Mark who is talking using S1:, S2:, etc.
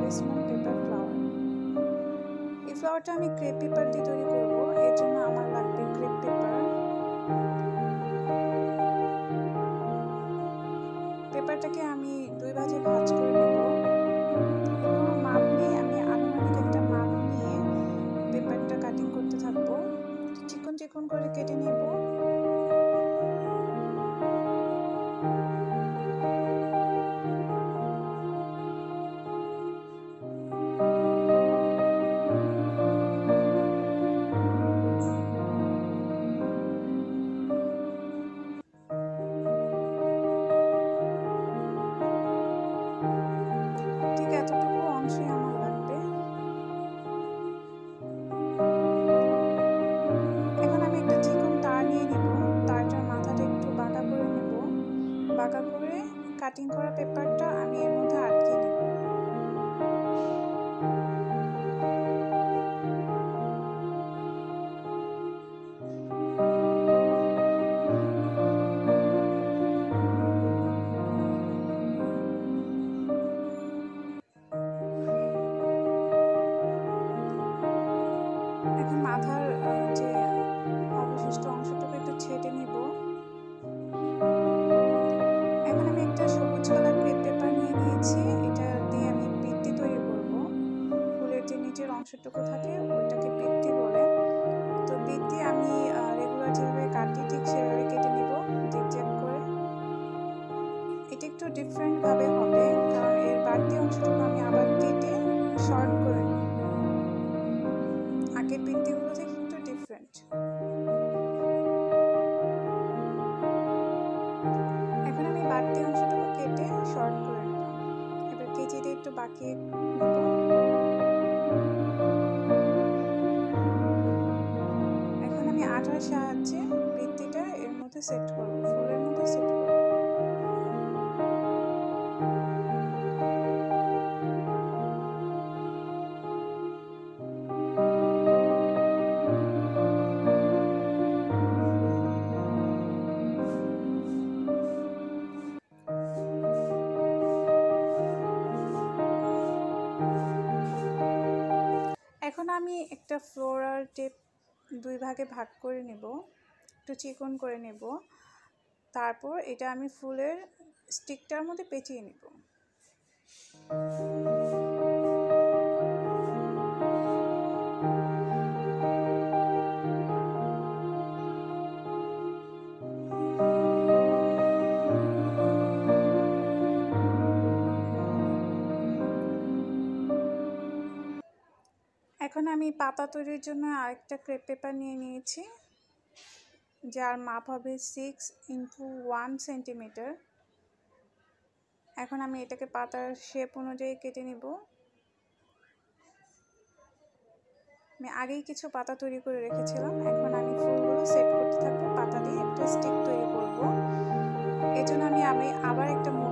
S1: Small paper flower. এই ফ্লাওয়ারটা আমি crepe paper দিয়ে তৈরি করব, এর জন্য আমার লাগবে ক্রেপ পেপার। পেপারটাকে আমি 2 ভাঁজে ভাঁজ করে নেব। কোনো মাপ নেই, আমি আনুমানিক একটা মাপ নিয়ে পেপারটা কাটিং করতে থাকবো। চিকন চিকন করে কেটে নেব। ঠিক এতটুকু অংশই আমার লাগবে। এখন আমি একটা চিকন তার নিয়ে নিব, তারটার মাথাটা একটু বাঁকা করে নেব। বাঁকা করে কাটিং করা পেপারটা আমি এর মধ্যে আটকে নেব। এখন মাথার যে অবশিষ্ট অংশটুকু একটু ছেটে নিব। এখন আমি একটা সবুজ কালার ক্রেপ পেপার নিয়ে নিয়েছি, এটা দিয়ে আমি বৃত্তি তৈরি করব। ফুলের যে নিচের অংশটুকু থাকে ওইটাকে বৃত্তি বলে। তো বৃত্তি আমি রেগুলার যেভাবে কাটি ঠিক সেভাবে কেটে নিব জিগজ্যাগ করে। এটা একটু ডিফারেন্টভাবে হবে, কারণ এর বাড়তি অংশটুকু আমি আবার কেটে শর্ট করে নেব। আগের বৃত্তিগুলো থেকে একটু ডিফারেন্ট। এখন আমি বাড়তি অংশটুকু কেটে শর্ট করে নিলাম। এবার কেচি দিয়ে একটু বাঁকিয়ে নেব। এখন আমি আঠার সাহায্যে বৃত্তিটা এর মধ্যে সেট করব, ফুলের মধ্যে সেট করব। এখন আমি একটা ফ্লোরাল টেপ 2 ভাগে ভাগ করে নেব, একটু চিকন করে নেব। তারপর এটা আমি ফুলের স্টিকটার মধ্যে পেঁচিয়ে নেব। এখন আমি পাতা তৈরির জন্য আরেকটা ক্রেপ পেপার নিয়ে নিয়েছি, যার মাপ হবে 6x1 সেন্টিমিটার। এখন আমি এটাকে পাতার শেপ অনুযায়ী কেটে নেব। আমি আগেই কিছু পাতা তৈরি করে রেখেছিলাম, এখন আমি ফুলগুলো সেট করতে থাকবো। পাতা দিয়ে একটা স্টিক তৈরি করব। এর জন্য আমি আবার একটা